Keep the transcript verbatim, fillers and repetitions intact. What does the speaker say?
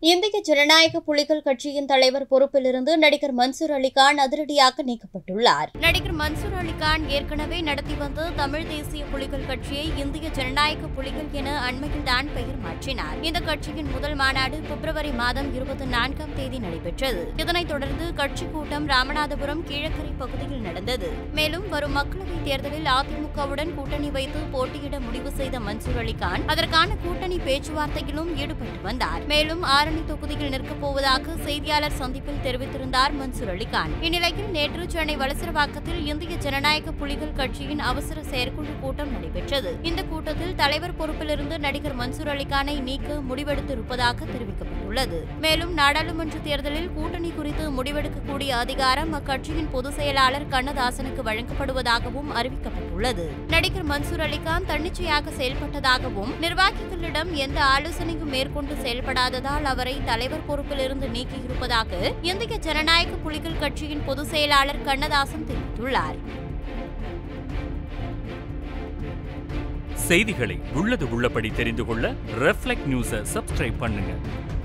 இந்திய ஜனநாயக புலிகள் கட்சியின் தலைவர் பொறுப்பிலிருந்து நடிகர் மன்சூர் அலிகான் அதிரடியாக நீக்கப்பட்டுள்ளார். நடிகர் மன்சூர் அலிகான் ஏற்கனவே நடத்தி வந்த தமிழ் தேசிய புலிகள் கட்சியை இந்திய ஜனநாயக புலிகள் என அண்மையில் தான் பெயர் மாற்றினார். இந்த கட்சியின் முதல் மாநாடு பிப்ரவரி மாதம் இருபத்தி நான்காம் தேதி நடைபெற்றது. இதனைத் தொடர்ந்து கட்சி கூட்டம் ராமநாதபுரம் கீழக்கரை பகுதியில் நடந்தது. மேலும் வரும் மக்களவைத் தேர்தலில் அதிமுகவுடன் கூட்டணி வைத்து போட்டியிட முடிவு செய்த மன்சூர் அலிகான் அதற்கான கூட்டணி பேச்சுவார்த்தையிலும் ஈடுபட்டு வந்தார். மேலும் ஆரணி தொகுதியில் நிற்கப் போவதாக செய்தியாளர் சந்திப்பில் தெரிவித்திருந்தார் மன்சூர் அலிகான். இந்நிலையில் நேற்று சென்னை வலசரவாக்கத்தில் இந்திய ஜனநாயக புலிகள் கட்சியின் அவசர செயற்குழு கூட்டம் நடைபெற்றது. இந்த கூட்டத்தில் தலைவர் பொறுப்பிலிருந்து நடிகர் மன்சூர் அலிகானை நீக்க முடிவெடுத்திருப்பதாக தெரிவிக்கப்பட்டுள்ளது. மேலும் நாடாளுமன்ற தேர்தலில் கூட்டணி குறித்து முடிவெடுக்கக்கூடிய அதிகாரம் அக்கட்சியின் பொதுச் செயலாளர் கண்ணதாசனுக்கு வழங்கப்படுவதாகவும் அறிவிக்கப்பட்டுள்ளது. நடிகர் மன்சூர் அலிகான் தன்னிச்சையாக செயல்பட்டதாகவும் நிர்வாகிகளிடம் எந்த ஆலோசனையும் மேற்கொண்டு செயல்படாததால் அவரை தலைவர் பொறுப்பிலிருந்து நீக்கியிருப்பதாக இந்திய ஜனநாயக புலிகள் கட்சியின் பொதுச் செயலாளர் கண்ணதாசன் தெரிவித்துள்ளார். செய்திகளை உள்ளது உள்ளபடி தெரிந்து கொள்ள ரெஃப்ளெக்ட் நியூஸை சப்ஸ்கிரைப் பண்ணுங்க.